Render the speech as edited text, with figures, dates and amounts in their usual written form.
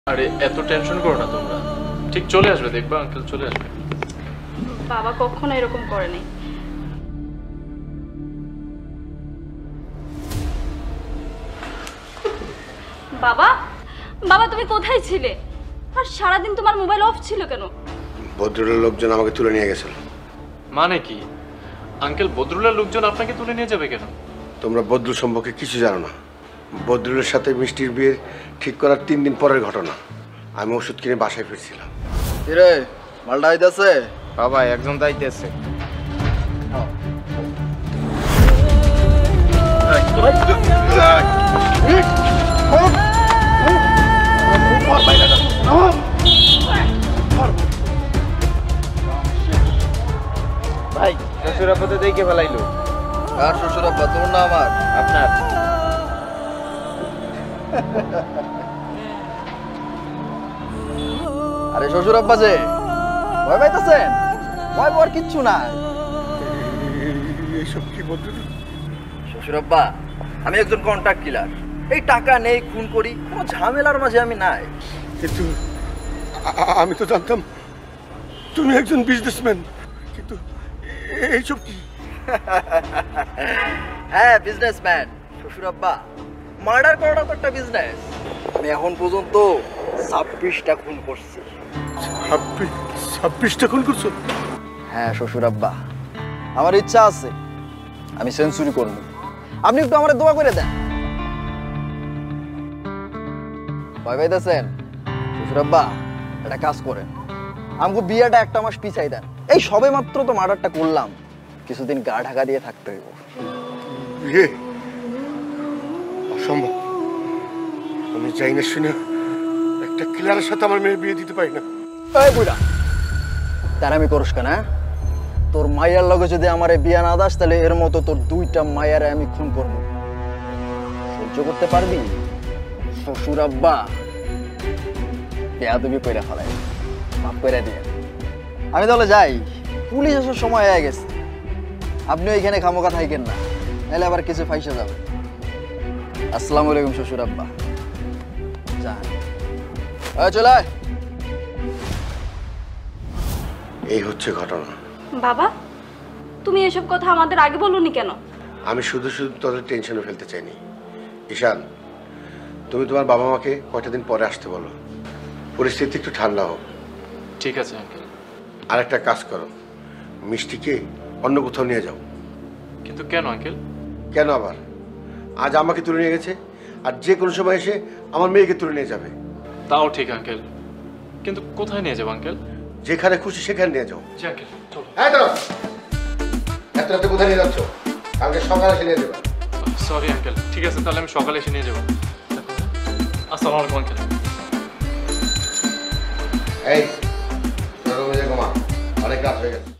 আরে এত টেনশন করো না তোমরা, ঠিক চলে আসবে, দেখবা আঙ্কেল চলে আসবে। বাবা কখনো এরকম করেনি। বাবা, বাবা তুমি কোথায় ছিলে? আর সারাদিন তোমার মোবাইল অফ ছিল কেন? বদরুলের লোকজন আমাকে তুলে নিয়ে গেছিল। মানে কি আঙ্কেল, বদরুলের লোকজন আপনাকে তুলে নিয়ে যাবে কেন? তোমরা বদরুল সম্পর্কে কিছু জানো না। বদরুলের সাথে মিষ্টির বিয়ে ঠিক করার 3 দিন পরের ঘটনা। আমি ওষুধ কিনে বাসায় ফিরছিলাম। কিরে মালটা আইতাছে? বাবা একজন যাইতেছে। ভাই শ্বশুর আব্বা তো দেখে ফেলাইলো। কার শ্বশুর আব্বা? তোর না আমার? আপনার। আরে শ্বশুর আব্বা যে ভয় পাইতেছেন? ভয় পাওয়ার কিচ্ছু নাই। এইসব কি বদরুল? শ্বশুর আব্বা আমি একজন কন্ট্রাক্ট কিলার। এই টাকা নেই, খুন করি, কোনো ঝামেলার মাঝে আমি নাই। কিন্তু আমি তো জানতাম তুমি একজন বিজনেসম্যান, কিন্তু এইসব কি? হ্যাঁ বিজনেসম্যান শ্বশুর আব্বা, মার্ডার করাটা তো একটা বিজনেস। আমি এখন পর্যন্ত 26টা খুন করছি। 26টা খুন করছো? হ্যাঁ শ্বশুর আব্বা, আমার ইচ্ছা আছে আমি সেঞ্চুরি করব। আপনি একটু আমার দোয়া করে দেন। ভয় পাইতেছেন? শ্বশুর আব্বা একটা কাজ করেন, আমাকে বিয়েটা 1 মাস পিছাই দেন। এই সবে মাত্র তো মার্ডারটা করলাম, কিছুদিন গা ঢাকা দিয়ে থাকতে হইব। বিয়ে অসম্ভব। আমি চাই না শুনে একটা কিলারের সাথে আমার মেয়ে বিয়ে দিতে পারি না। এই বুড়া তার আমি করস কেন? তোর মাইয়ার লগে যদি আমার বিয়া না দাস, তাহলে এর মতো তোর 2টা মাইয়ারে আমি খুন করবো। সহ্য করতে পারবি? শ্বশুর আব্বা বেয়াদবি কইরা ফেলাই, মাফ কইরা দিয়ে। আমি তাহলে যাই, পুলিশ আসার সময় হয়ে গেছে। আপনি ওইখানে খামোকা থাকেন না, নাহলে আবার কিছু ফাইসা যাবে। আসসালামু আলাইকুম শ্বশুর আব্বা। যান চলে আয়। এই হচ্ছে ঘটনা। বাবা তুমি এসব কথা আমাদের আগে বলনি কেন? আমি শুধু শুধু তোদের টেনশনে ফেলতে চাইনি। ঈশান, তুমি তোমার বাবা মাকে কয়টা দিন পরে আসতে বলো, পরিস্থিতি একটু ঠান্ডা হোক। ঠিক আছে আঙ্কেল। আর একটা কাজ করো, মিষ্টিকে অন্য কোথাও নিয়ে যাও। কিন্তু কেন আঙ্কেল? কেন আবার? আজ আমাকে তুলে নিয়ে গেছে, আর যে কোনো সময় এসে আমার মেয়েকে তুলে নিয়ে যাবে। তাও ঠিক আঙ্কেল, কিন্তু কোথায় নিয়ে যাবো আঙ্কেল? যেখানে খুশি সেখানে নিয়ে যাও। জি আঙ্কেল চলো। এত রাতে কোথায় নিয়ে যাচ্ছ? কালকে সকালে এসে নিয়ে যাবে। সরি আঙ্কেল, ঠিক আছে তাহলে আমি সকালে এসে নিয়ে যাবো। আসসালামু আলাইকুম আঙ্কেল। এই ঘুমা, অনেক রাত হয়ে গেছে।